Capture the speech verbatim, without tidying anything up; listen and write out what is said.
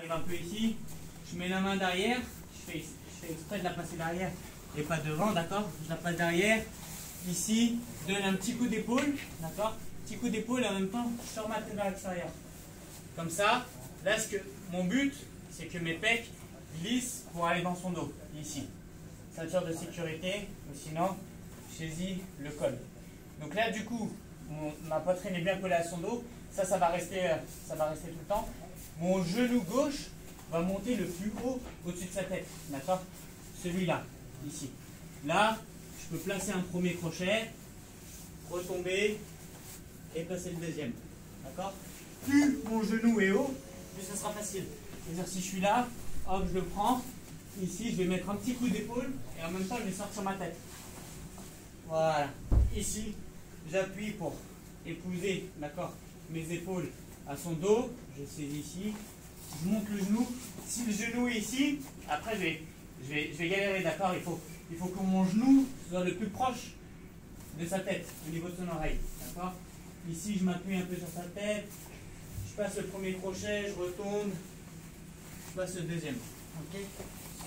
j'arrive un peu ici, je mets la main derrière, je fais, je fais exprès de la passer derrière et pas devant, d'accord? Je la passe derrière, ici, je donne un petit coup d'épaule, d'accord? Petit coup d'épaule et en même temps, je sors ma tête vers l'extérieur. Comme ça, là, ce que, mon but, c'est que mes pecs glissent pour aller dans son dos, ici. Ceinture de sécurité, ou sinon, je saisis le col. Donc là, du coup, mon, ma poitrine est bien collée à son dos. Ça, ça va rester, ça va rester tout le temps. Mon genou gauche va monter le plus haut au-dessus de sa tête. D'accord? Celui-là, ici. Là, je peux placer un premier crochet, retomber et placer le deuxième. D'accord? Plus mon genou est haut, plus ça sera facile. C'est-à-dire si je suis là, hop, je le prends. Ici, je vais mettre un petit coup d'épaule et en même temps, je vais sortir ma tête. Voilà. Ici, j'appuie pour épouser, d'accord, mes épaules à son dos. Je saisis ici. Je monte le genou. Si le genou est ici, après, je vais, je vais, je vais galérer, d'accord. Il faut, il faut que mon genou soit le plus proche de sa tête, au niveau de son oreille, d'accord. Ici, je m'appuie un peu sur sa tête. Je passe le premier crochet, je retombe. Je passe le deuxième. Ok.